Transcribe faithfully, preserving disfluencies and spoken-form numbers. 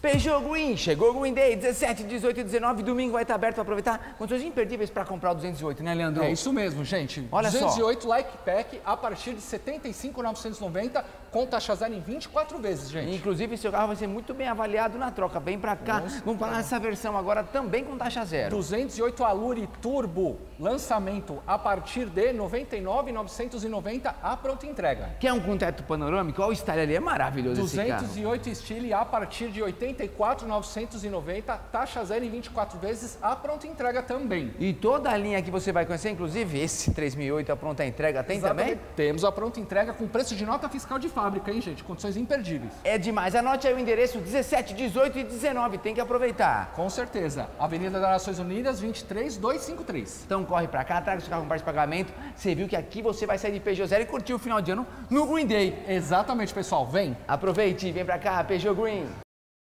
Peugeot Green, chegou o Green Day, dezessete, dezoito e dezenove, domingo vai estar aberto para aproveitar. Condições imperdíveis para comprar o duzentos e oito, né, Leandro? É isso mesmo, gente. Olha duzentos e oito só. Like Pack a partir de setenta e cinco mil novecentos e noventa com taxa zero em vinte e quatro vezes, gente. Inclusive, seu carro vai ser muito bem avaliado na troca. Vem para cá, Nossa, vamos falar nessa versão agora também com taxa zero. duzentos e oito Allure Turbo, lançamento a partir de noventa e nove mil novecentos e noventa a pronta entrega. Quer um com teto panorâmico? Olha o style ali, é maravilhoso esse carro. duzentos e oito Style a partir de oitenta e quatro mil novecentos e noventa, taxa zero em vinte e quatro vezes, a pronta entrega também. E toda a linha que você vai conhecer, inclusive esse três mil e oito, a pronta entrega, tem Exatamente. também? Temos a pronta entrega com preço de nota fiscal de fábrica, hein, gente? Condições imperdíveis. É demais. Anote aí o endereço dezessete, dezoito e dezenove, tem que aproveitar. Com certeza. Avenida das Nações Unidas, vinte e três, duzentos e cinquenta e três. Então corre pra cá, traga seu carro com parte de pagamento. Você viu que aqui você vai sair de Peugeot Zero e curtir o final de ano no Green Day. Exatamente, pessoal. Vem! Aproveite, vem pra cá, Peugeot Green.